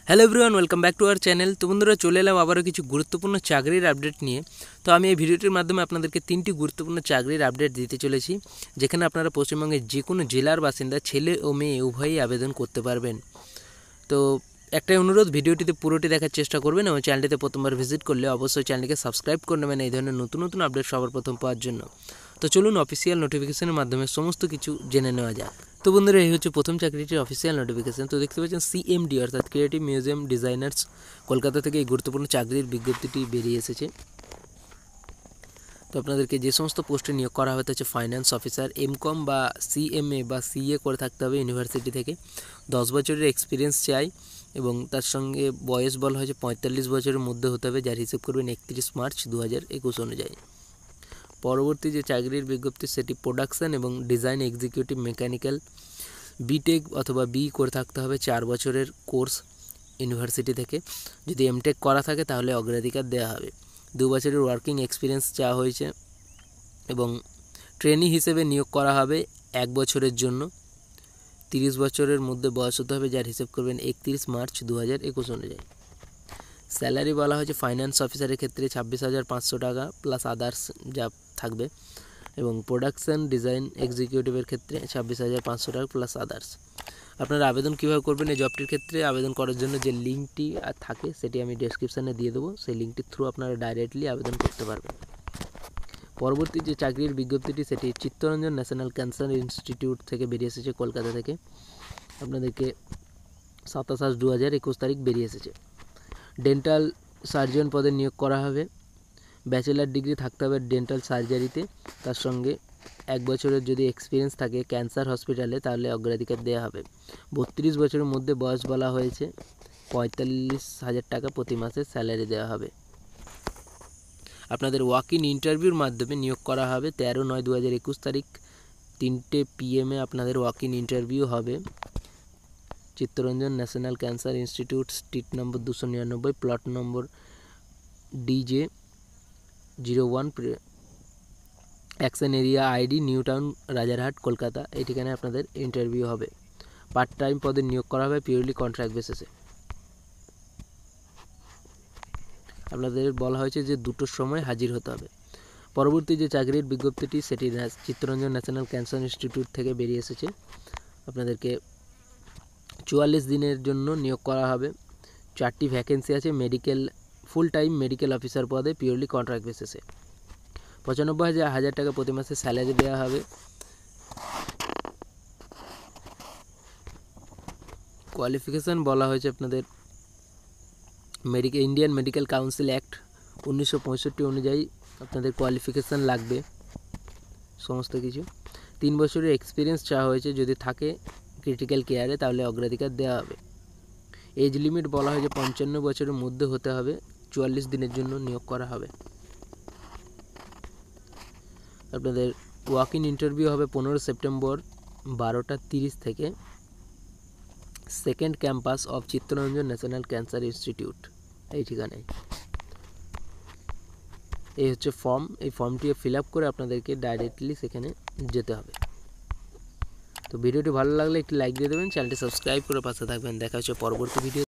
Hello everyone, welcome back to our channel. তো বন্ধুরা, চলে এলাম আবারও কিছু গুরুত্বপূর্ণ চাকরির আপডেট নিয়ে। তো আমি এই ভিডিওটির মাধ্যমে আপনাদেরকে 3টি গুরুত্বপূর্ণ চাকরির আপডেট দিতে চলেছি, যেখানে আপনারা পশ্চিমবঙ্গের যে কোনো জেলার বাসিন্দা ছেলে ও মেয়ে উভয়ই আবেদন করতে পারবেন। তো একটাই অনুরোধ, ভিডিওটিতে পুরোটি দেখার চেষ্টা করবেন এবং চ্যানেলটিতে প্রথমবার ভিজিট করলে অবশ্যই চ্যানেলটিকে সাবস্ক্রাইব করে নেবেন এই ধরনের নতুন নতুন আপডেট সবার প্রথম পাওয়ার জন্য। তো চলুন অফিসিয়াল নোটিফিকেশনের মাধ্যমে সমস্ত কিছু জেনে নেওয়া যাক। তো বন্ধুরা, এই হচ্ছে প্রথম চাকরিটির অফিসিয়াল নোটিফিকেশন। তো দেখতে পাচ্ছেন CMD অর্থাৎ ক্রিয়েটিভ মিউজিয়াম ডিজাইনার্স, কলকাতা থেকে এই গুরুত্বপূর্ণ চাকরির বিজ্ঞপ্তিটি বেরিয়ে এসেছে। তো আপনাদেরকে যে সমস্ত পোস্টে নিয়োগ করা হবে তা হচ্ছে ফাইন্যান্স অফিসার, MCOM বা CMA বা CA করে থাকতে হবে ইউনিভার্সিটি থেকে, 10 বছরের এক্সপিরিয়েন্স চাই এবং তার সঙ্গে বয়স বলা হয়েছে 45 বছরের মধ্যে হতে হবে, যার হিসেব করবেন 31 মার্চ 2021 অনুযায়ী। পরবর্তী যে চাকরির বিজ্ঞপ্তি সেটি প্রোডাকশন এবং ডিজাইন এক্সিকিউটিভ মেকানিক্যাল, বিটেক অথবা বি করে থাকতে হবে, 4 বছরের কোর্স ইউনিভার্সিটি থেকে। যদি এমটেক করা থাকে তাহলে অগ্রাধিকার দেওয়া হবে। 2 বছরের ওয়ার্কিং এক্সপিরিয়েন্স চাওয়া হয়েছে এবং ট্রেনি হিসেবে নিয়োগ করা হবে 1 বছরের জন্য। 30 বছরের মধ্যে বয়স হতে হবে, যার হিসেব করবেন 31 মার্চ 2021 অনুযায়ী। স্যালারি বলা হয়েছে ফাইন্যান্স অফিসারের ক্ষেত্রে 26,500 টাকা প্লাস আদার্স যা থাকবে, এবং প্রোডাকশন ডিজাইন এক্সিকিউটিভের ক্ষেত্রে 26,500 টাকা প্লাস আদার্স। আপনারা আবেদন কীভাবে করবেন এই জবটির ক্ষেত্রে? আবেদন করার জন্য যে লিঙ্কটি থাকে সেটি আমি ডেসক্রিপশানে দিয়ে দেবো, সেই লিঙ্কটির থ্রু আপনারা ডাইরেক্টলি আবেদন করতে পারবেন। পরবর্তী যে চাকরির বিজ্ঞপ্তিটি সেটি চিত্তরঞ্জন ন্যাশনাল ক্যান্সার ইনস্টিটিউট থেকে বেরিয়ে এসেছে, কলকাতা থেকে। আপনাদেরকে 27/8/2021 তারিখ বেরিয়ে এসেছে। ডেন্টাল সার্জন পদে নিয়োগ করা হবে। ব্যাচেলার ডিগ্রি থাকতে হবে ডেন্টাল সার্জারিতে, তার সঙ্গে 1 বছরের যদি এক্সপিরিয়েন্স থাকে ক্যান্সার হসপিটালে তাহলে অগ্রাধিকার দেওয়া হবে। 32 বছরের মধ্যে বয়স বলা হয়েছে, 45,000 টাকা প্রতি মাসে স্যালারি দেওয়া হবে। আপনাদের ওয়াক ইন ইন্টারভিউর মাধ্যমে নিয়োগ করা হবে। 13/9/2021 তারিখ 3টে PM আপনাদের ওয়াক ইন ইন্টারভিউ হবে। Chittaranjan national cancer institute, street number 299, plot number DJ01, action area ID new town, Rajarhat, Kolkata. এই ঠিকানায় আপনাদের ইন্টারভিউ হবে। পার্ট টাইম পদে নিয়োগ করা হবে পিওরলি কন্ট্রাক্ট বেসিসে। আপনাদের বলা হয়েছে যে 2টোর সময় হাজির হতে হবে। পরবর্তী যে চাকরির বিজ্ঞপ্তিটি সেটি চিত্তরঞ্জন ন্যাশনাল ক্যান্সার ইনস্টিটিউট থেকে বেরিয়ে এসেছে। আপনাদেরকে 44 দিনের জন্য নিয়োগ করা হবে। 4টি ভ্যাকেন্সি আছে medical, full time medical officer পদে পিওরলি কন্ট্রাক্ট বেসিসে। 95,000 টাকা প্রতি মাসে স্যালারি দেওয়া হবে। কোয়ালিফিকেশান বলা হয়েছে আপনাদের ইন্ডিয়ান মেডিকেল কাউন্সিল অ্যাক্ট 1965 অনুযায়ী আপনাদের কোয়ালিফিকেশান লাগবে সমস্ত কিছু। 3 বছরের এক্সপিরিয়েন্স চাওয়া হয়েছে, যদি থাকে ক্রিটিক্যাল কেয়ারে তাহলে অগ্রাধিকার দেওয়া হবে। এজ লিমিট বলা হয়েছে 55 বছরের মধ্যে হতে হবে। 44 দিনের জন্য নিয়োগ করা হবে। আপনাদের ওয়াক ইন ইন্টারভিউ হবে 15 সেপ্টেম্বর 12:30 থেকে, second campus of Chittaranjan national cancer institute, এই ঠিকানায়। এই হচ্ছে ফর্ম। এই ফর্মটি ফিল আপ করে আপনাদেরকে ডাইরেক্টলি সেখানে যেতে হবে। তো ভিডিওটি ভালো লাগলে একটি লাইক দিয়ে দেবেন, চ্যানেলটি সাবস্ক্রাইব করে পাশে থাকবেন। দেখা হচ্ছে পরবর্তী ভিডিও।